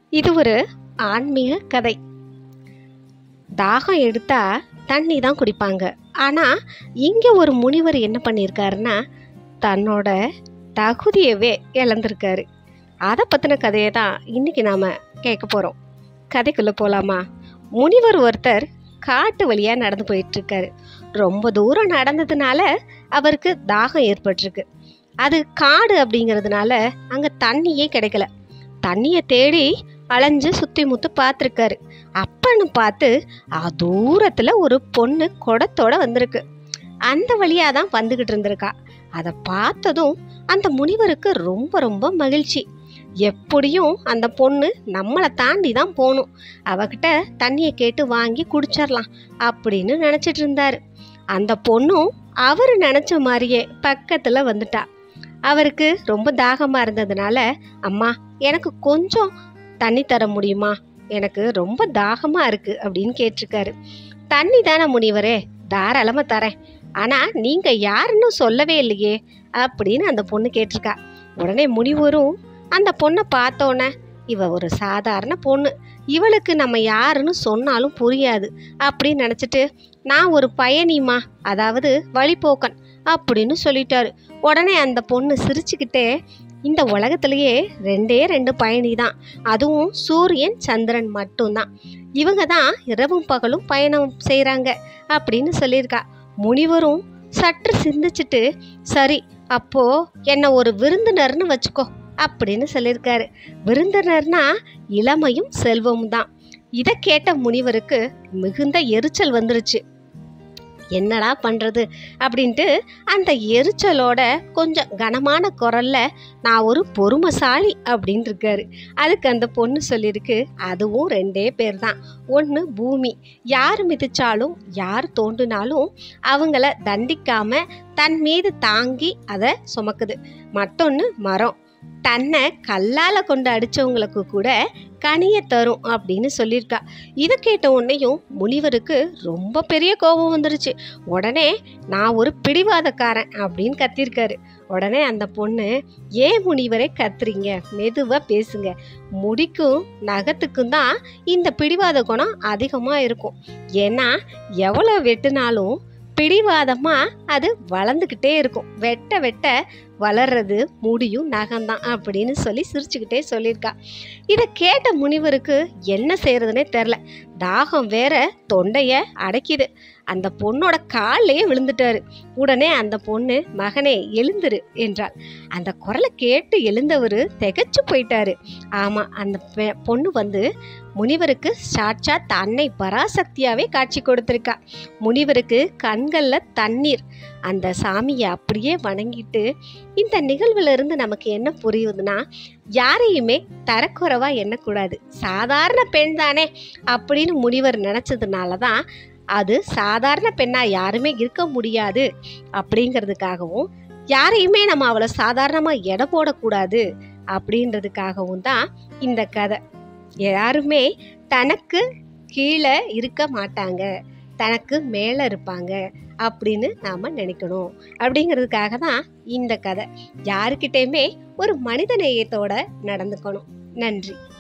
இது ஒரு ஆன்மீக கதை. தாகம் எடுத்தா தண்ணி தான் குடிப்பாங்க. ஆனால் இங்கே ஒரு முனிவர் என்ன பண்ணியிருக்காருன்னா, தன்னோட தகுதியவே இழந்திருக்காரு. அதை பற்றின கதையை தான் இன்றைக்கி நாம் கேட்க போகிறோம். கதைக்குள்ளே போகலாமா? முனிவர் ஒருத்தர் காட்டு வழியாக நடந்து போயிட்டுருக்காரு. ரொம்ப தூரம் நடந்ததுனால அவருக்கு தாகம் ஏற்பட்டிருக்கு. அது காடு அப்படிங்கிறதுனால அங்கே தண்ணியே கிடைக்கல. தண்ணியை தேடி அலைஞ்சு சுற்றி முத்து பார்த்துருக்காரு. அப்பன்னு பார்த்து தூரத்தில் ஒரு பொண்ணு குடத்தோட வந்திருக்கு. அந்த வழியாக தான் வந்துக்கிட்டு இருந்திருக்கா. அதை பார்த்ததும் அந்த முனிவருக்கு ரொம்ப ரொம்ப மகிழ்ச்சி. எப்படியும் அந்த பொண்ணு நம்மளை தாண்டி தான் போகணும், அவகிட்ட தண்ணியை கேட்டு வாங்கி குடிச்சிடலாம் அப்படின்னு நினச்சிட்டு இருந்தாரு. அந்த பொண்ணும் அவர் நினச்ச மாதிரியே பக்கத்தில் வந்துட்டா. அவருக்கு ரொம்ப தாகமாக இருந்ததுனால, அம்மா எனக்கு கொஞ்சம் தண்ணி தர முடியுமா, எனக்கு ரொம்ப தாகமாக இருக்குது அப்படின்னு கேட்டிருக்காரு. தண்ணி தானே முனிவரே, தாராளமாக தரேன், ஆனால் நீங்கள் யாருன்னு சொல்லவே இல்லையே அப்படின்னு அந்த பொண்ணு கேட்டிருக்கா. உடனே முனிவரும் அந்த பொண்ணை பார்த்தோன்னே, இவ ஒரு சாதாரண பொண்ணு, இவளுக்கு நம்ம யாருன்னு சொன்னாலும் புரியாது அப்படின்னு நினச்சிட்டு, நான் ஒரு பயணிமா, அதாவது வழிபோக்கன் அப்படின்னு சொல்லிட்டாரு. உடனே அந்த பொண்ணு சிரிச்சுக்கிட்டே, இந்த உலகத்திலேயே ரெண்டே ரெண்டு பயணி தான், அதுவும் சூரியன் சந்திரன் மட்டும்தான், இவங்க தான் இரவும் பகலும் பயணம் செய்கிறாங்க அப்படின்னு சொல்லியிருக்கா. முனிவரும் சற்று சிந்திச்சுட்டு, சரி அப்போ என்ன ஒரு விருந்தினர்னு வச்சுக்கோ அப்படின்னு சொல்லியிருக்காரு. விருந்தினர்னா இளமையும் செல்வமும் தான். இதை கேட்ட முனிவருக்கு மிகுந்த எரிச்சல் வந்துருச்சு. என்னடா பண்ணுறது அப்படின்ட்டு அந்த எரிச்சலோட கொஞ்சம் கனமான குரல்ல, நான் ஒரு பொறுமைசாலி அப்படின்னு இருக்காரு. அதுக்கு அந்த பொண்ணு சொல்லியிருக்கு, அதுவும் ரெண்டே பேர் தான். ஒன்று பூமி, யார் மிதிச்சாலும் யார் தோண்டினாலும் அவங்கள தண்டிக்காம தன் மீது தாங்கி அதை சுமக்குது. மற்றொன்று மரம், தன்னை கல்லால் கொண்டு அடித்தவங்களுக்கு கூட கனியை தரும் அப்படின்னு சொல்லியிருக்கா. இதை கேட்ட உடனேயும் முனிவருக்கு ரொம்ப பெரிய கோபம் வந்துருச்சு. உடனே நான் ஒரு பிடிவாதக்காரன் அப்படின்னு கத்திருக்காரு. உடனே அந்த பொண்ணு, ஏன் முனிவரை கத்துறீங்க, மெதுவாக பேசுங்க, முடிக்கும் நகத்துக்கும் தான் இந்த பிடிவாத குணம் அதிகமாக இருக்கும். ஏன்னா எவ்வளோ வெட்டினாலும் பிடிவாதமாக அது வளர்ந்துக்கிட்டே இருக்கும், வெட்ட வெட்ட வளர்றது முடியும் நகம்தான் அப்படின்னு சொல்லி சிரிச்சுக்கிட்டே சொல்லியிருக்கா. இதை கேட்ட முனிவருக்கு என்ன செய்யறதுனே தெரில. தாகம் வேற தொண்டைய அடைக்குது. அந்த பொண்ணோட காலையே விழுந்துட்டாரு. உடனே அந்த பொண்ணு, மகனே எழுந்துரு என்றாள். அந்த குரலை கேட்டு எழுந்தவர் திகைச்சு போயிட்டாரு. ஆமாம், அந்த பொண்ணு வந்து முனிவருக்கு சாட்சாத் அன்னை பராசக்தியாவே காட்சி கொடுத்துருக்கா. முனிவருக்கு கண்களில் தண்ணீர். அந்த சாமியை அப்படியே வணங்கிட்டு, இந்த நிகழ்வுல இருந்து நமக்கு என்ன புரியுதுன்னா, யாரையுமே தரக்குறைவா எண்ணக்கூடாது, சாதாரண பெண் தானே அப்படின்னு முனிவர் நினைச்சதுனால தான் அது சாதாரண பெண்ணா யாருமே இருக்க முடியாது அப்படிங்கிறதுக்காகவும், யாரையுமே நம்ம அவளை சாதாரணமாக எடை போடக்கூடாது அப்படின்றதுக்காகவும் தான் இந்த கதை. யாருமே தனக்கு கீழே இருக்க மாட்டாங்க, தனக்கு மேலே இருப்பாங்க அப்படின்னு நாம் நினைக்கணும் அப்படிங்கிறதுக்காக தான் இந்த கதை. யாருக்கிட்டேயுமே ஒரு மனித நேயத்தோட நடந்துக்கணும். நன்றி.